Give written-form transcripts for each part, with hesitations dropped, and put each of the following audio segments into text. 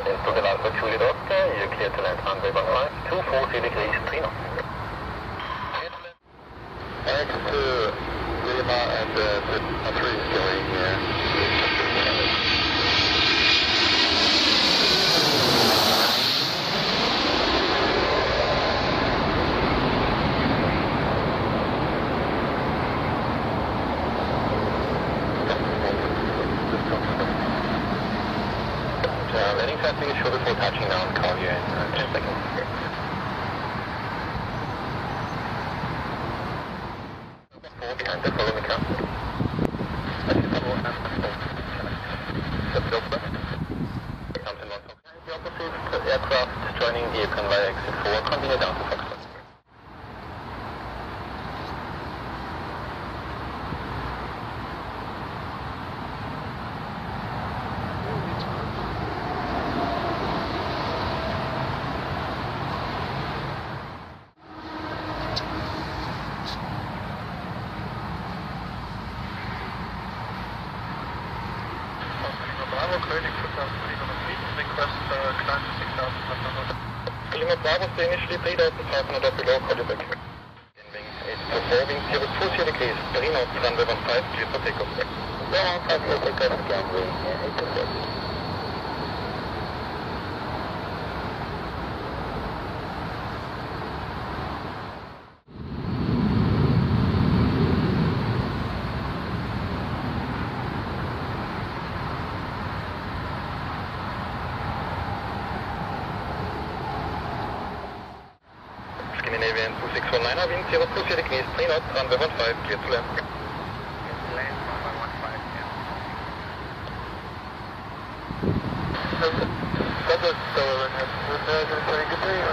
Into the Alpha Juliet Oscar, you're clear to land runway 15, 240 degrees, 3 knots. X2 Lima and 3 is going Landing traffic is short before touching down, call you in 10 seconds. Behind the follow me car. The opposite aircraft joining the Econ via exit 4, continue down to Foxtrot. Bravo, König 5300 request climb to 6500. Lima Bravo, stay initially 3500 up below, call you back. Wing 824, wing 020 degrees, 3 knots, runway 15, clear for takeoff. Yeah, 15 clear for takeoff, gangway 824. Scandinavian 2619, wind 020 degrees, 3 knots, runway 15, clear to land. Land runway 15, yeah. That is very good day.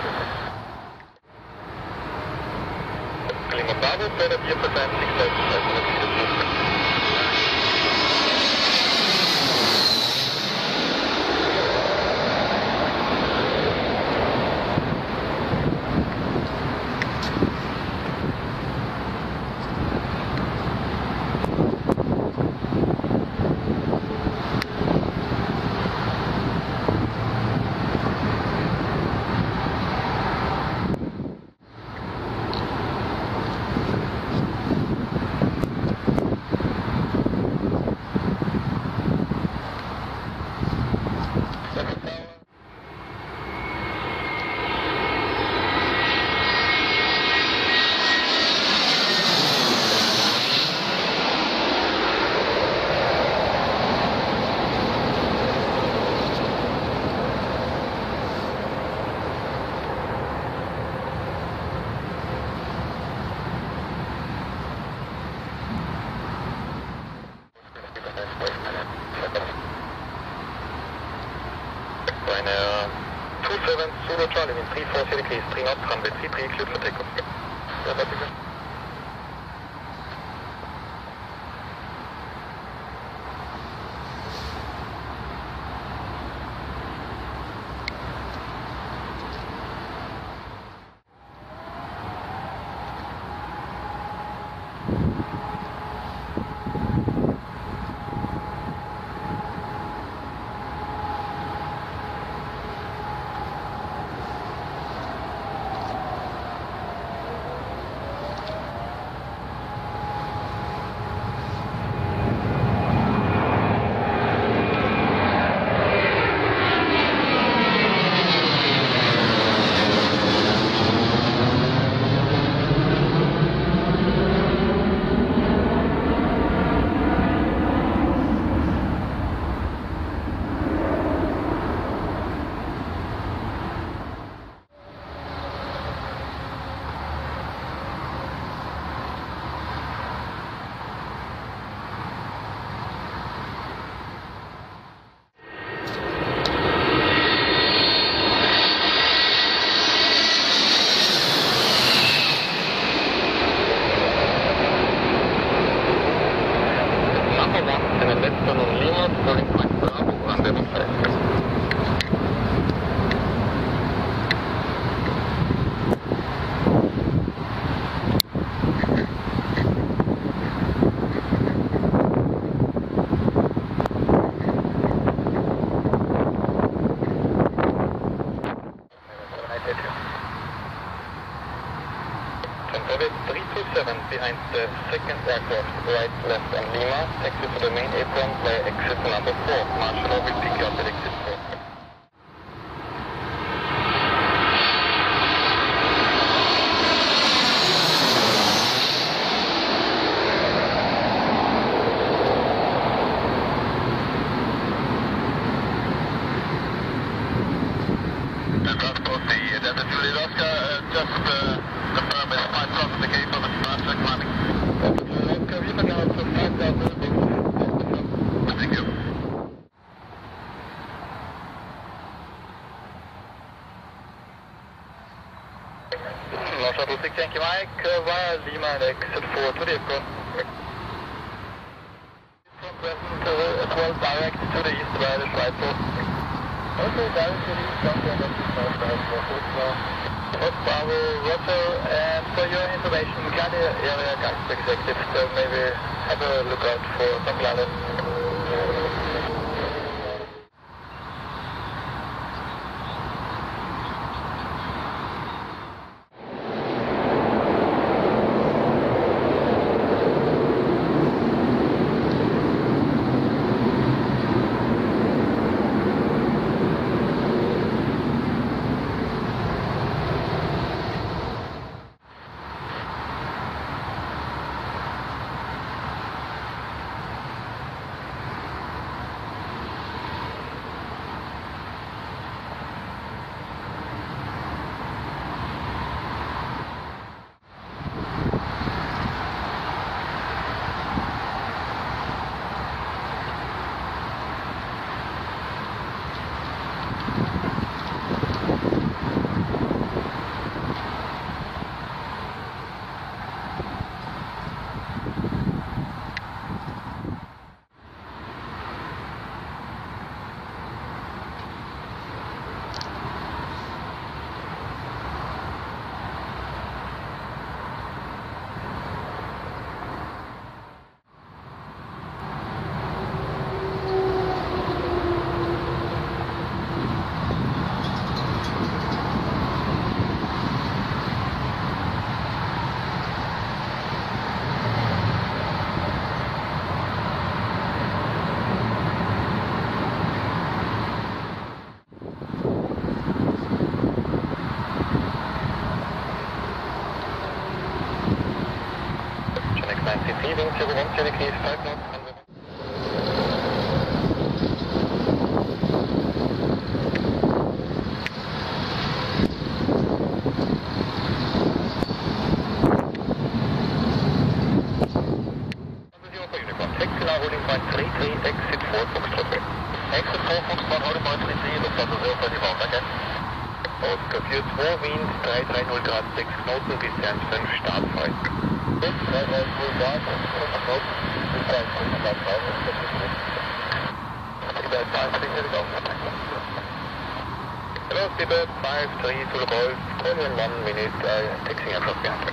Lima Bravo, further via for time 6500 feet. Ryanair 27 Zulu Charlie, wind 340 degrees, 3 knots, runway 33, cleared for takeoff. Yeah, that's good. behind the second aircraft, right, left on Lima. Taxi to the main apron via exit number 4. Marshall will pick you up at exit 4. Transport, the Delta Juliet Oscar, just confirm is 5,000 the gate for the departure climbing. Delta Juliet Oscar, we now to 5,000 feet. Thank you. Launch Shuttle 6 Yankee Mike, via Lima and exit 4 to the apron. From present as well, direct to the east via the flight post. Okay, direct to the east, don't go back to south, Bravo, Roger, and for your information, kind of area guidance executive, so maybe have a look out for some clouded. Leaving 01 keys, 5 knots. Taxi now holding point 33, exit 4 Foxtrot. Exit 4 Foxtrot, holding point 33, Lufthansa 021, danke. Oscar 42, Wind 330 Grad 6 Knoten, bis 5 startfrei. 330 Grad, 5 Knoten, bis 5 startfrei. Hello, Seabird 53 to the Golf, call you in 1 minute, taxiing aircraft behind.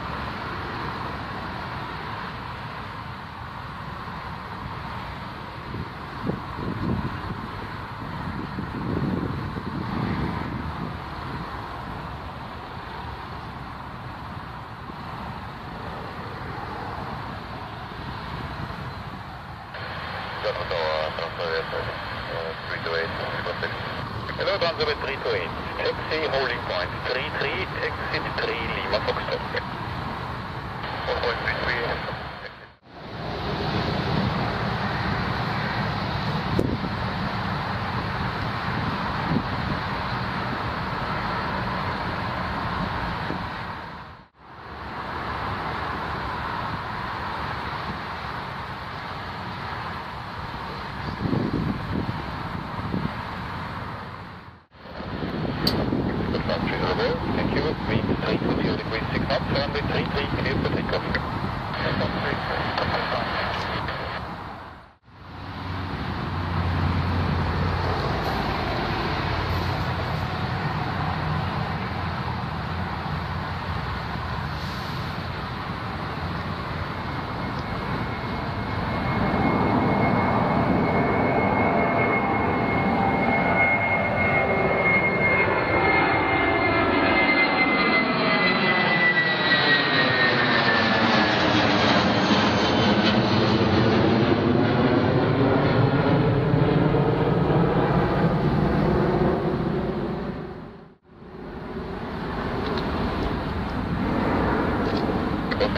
Hello, Transfer 328. Taxi holding point 33, exit 3 Lima Foxtrot. 1.33. Thank you. Wind 320 degrees 6 knots, runway 33, clear for takeoff.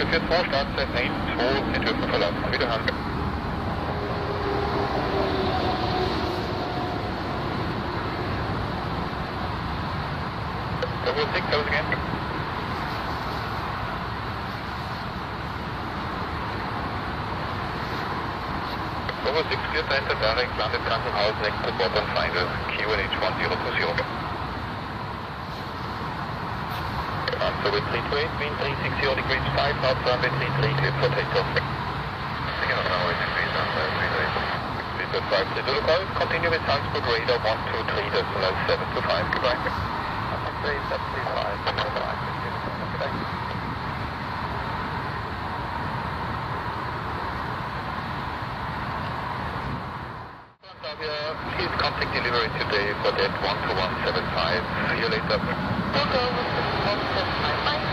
442, Startzeit 9-2, Sie dürfen verlassen. Wiederhören. Double 6, close again. Double 6, clear to enter direct, landed Krankenhaus, next to bottom final, QNH 1020. So with 328, wind 360 degrees 5, knots runway 33, clear for takeoff. Singapore runway 33, runway 33. Clear 5, Zulu call, continue with transport radar 123, decimal 725, goodbye. 735, goodbye. Please contact delivery today for that 12175. See you later. 12175.